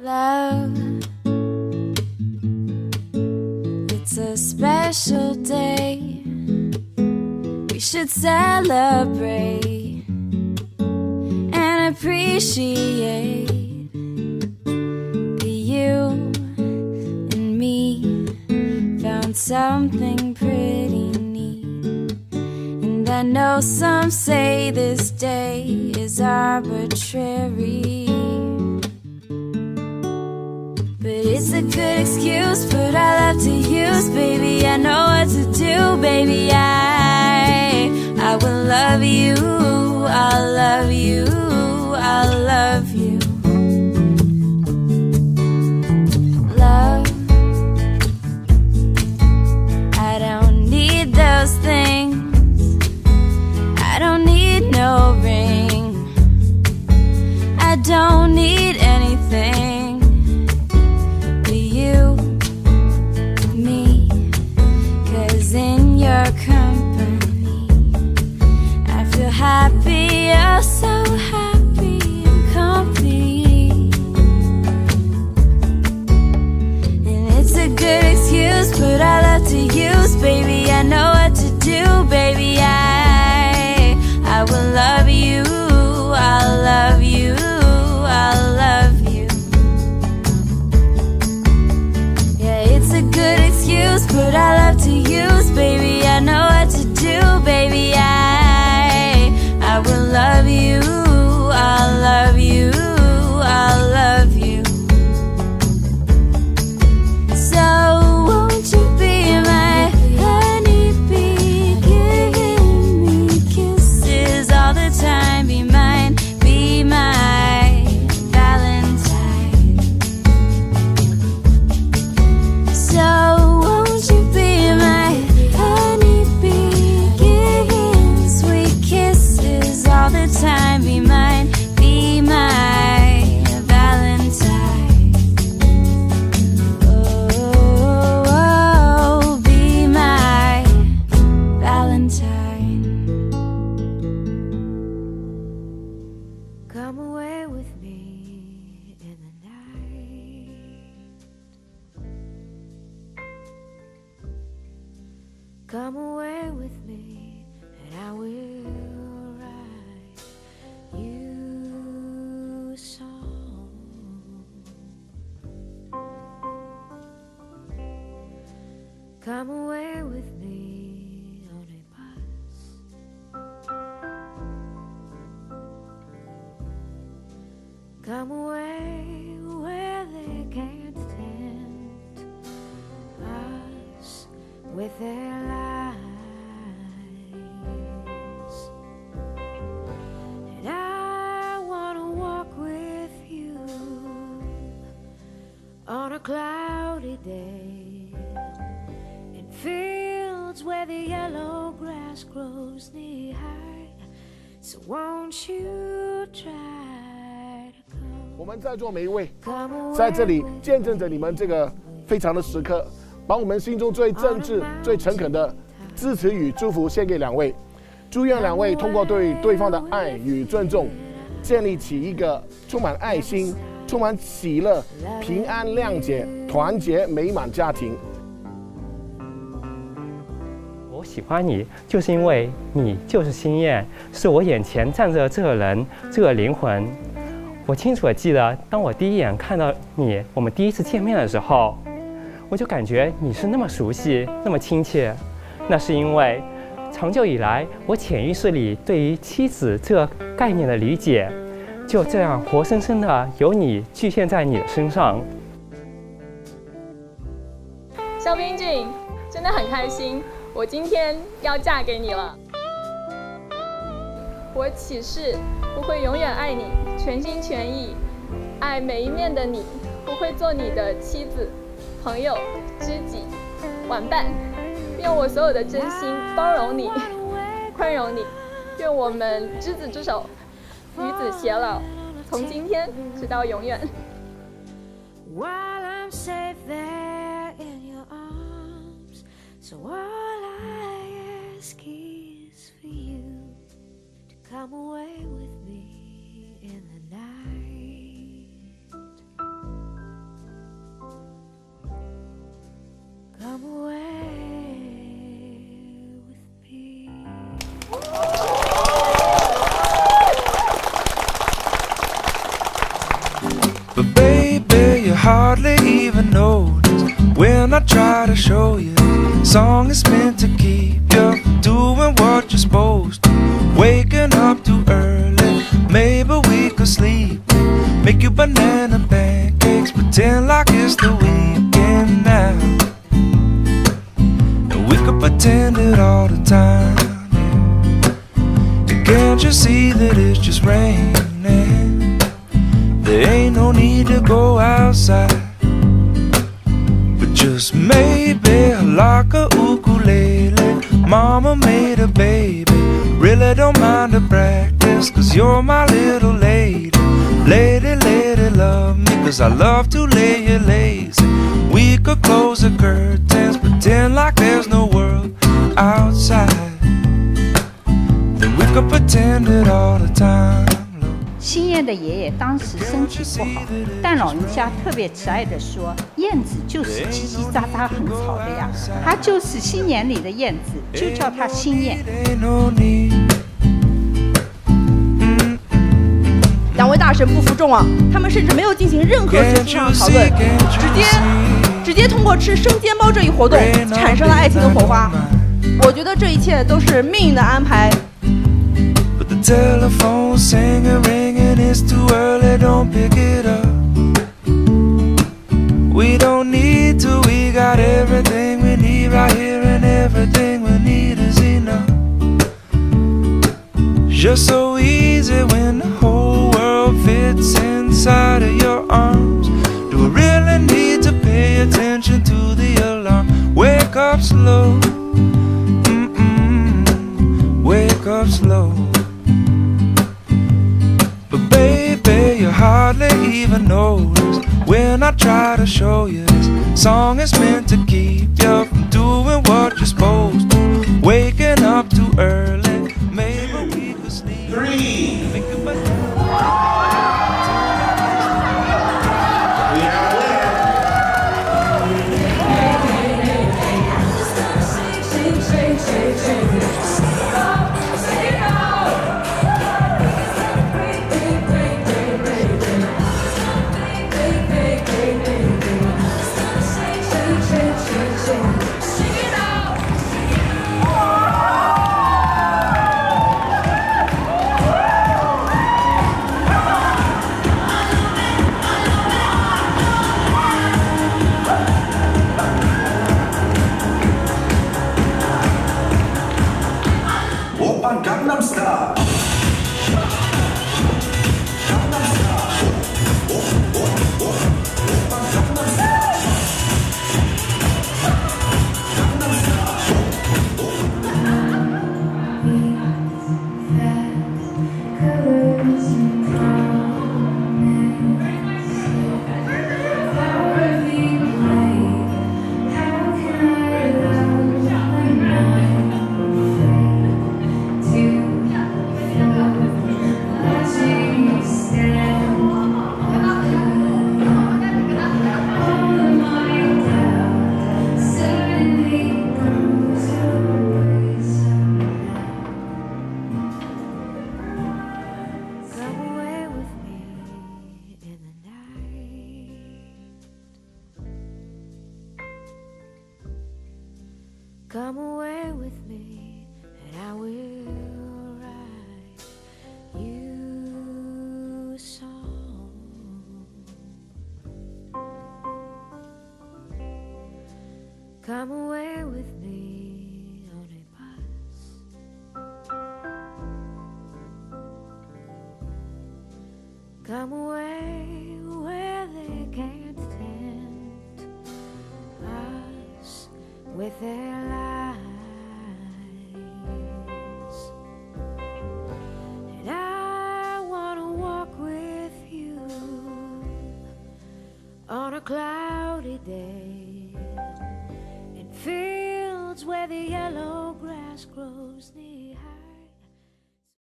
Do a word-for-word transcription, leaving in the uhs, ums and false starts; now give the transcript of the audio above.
Love, it's a special day. We should celebrate and appreciate that you and me found something pretty neat. And I know some say this day is arbitrary, but it's a good excuse, put our love to use, baby. I know what to do, baby. I, I will love you, I'll love you, I'll love you. Love, I don't need those things, I don't need no ring, I don't need anything. In your company, I feel happy, oh so happy and complete. And it's a good excuse, put our love to use, baby. I know what to do, baby. I, I will love you, I'll love you, I'll love you. Yeah, it's a good excuse, put our love to use, baby. I know what to do, baby. I, I will love you, I'll love you, I'll love you. So won't you be my honeybee, giving me kisses all the time, be mine, be my Valentine. So won't you be my all the time, be mine, be my Valentine. Oh, oh, be my Valentine. Come away with me in the night. Come away with me and I will come away with me on a bus. Come away where they can't tempt us with their lies. And I wanna walk with you on a cloudy day, fields where the yellow grass grows knee high. So won't you try to come? 我们在座每一位在这里见证着你们这个非常的时刻，把我们心中最真挚、最诚恳的支持与祝福献给两位，祝愿两位通过对对方的爱与尊重，建立起一个充满爱心、充满喜乐、平安、谅解、团结、美满家庭。 我喜欢你，就是因为你就是心燕，是我眼前站着这个人，这个灵魂。我清楚地记得，当我第一眼看到你，我们第一次见面的时候，我就感觉你是那么熟悉，那么亲切。那是因为长久以来，我潜意识里对于妻子这个概念的理解，就这样活生生的由你具现在你的身上。 肖冰俊，真的很开心。我今天要嫁给你了，我起誓我会永远爱你，全心全意爱每一面的你，我会做你的妻子、朋友、知己、玩伴，愿我所有的真心包容你、宽容你，愿我们执子之手，与子偕老，从今天直到永远。So all I ask is for you to come away with me in the night. baby, you hardly even notice when I try to show you. Song is meant to keep you doing what you're supposed to. Waking up too early, maybe we could sleep. Make you banana pancakes, pretend like it's the weekend now. And we could pretend it all the time, yeah. And can't you see that it's just raining? There ain't no need to go outside, but just maybe like a ukulele. Mama made a baby, really don't mind the practice, cause you're my little lady. Lady, lady, love me, cause I love to lay you lazy. We could close the curtains, pretend like there's no world outside. Then we could pretend it all the time. 新燕的爷爷当时身体不好，但老人家特别慈爱地说：“燕子就是叽叽喳喳很吵的呀，它就是新年里的燕子，就叫它新燕。” 两位大神不服众啊，他们甚至没有进行任何学术上的讨论，直接直接通过吃生煎包这一活动产生了爱情的火花。我觉得这一切都是命运的安排。 Telephone singing, ringing, it's too early, don't pick it up. We don't need to, we got everything we need right here, and everything we need is enough. Just so easy when the whole world fits inside of your arms. Do we really need to pay attention to the alarm? Wake up slow, mm-mm, wake up slow. But baby, you hardly even notice when I try to show you this song is meant to keep you from doing what you're supposed to. Waking up too early, maybe we could sleep. Three. Gangnam Style. Come away with me, and I will write you a song. Come away with me on a bus. Come away where they can't tempt us with their lies. And I want to walk with you on a cloudy day in fields where the yellow grass grows near.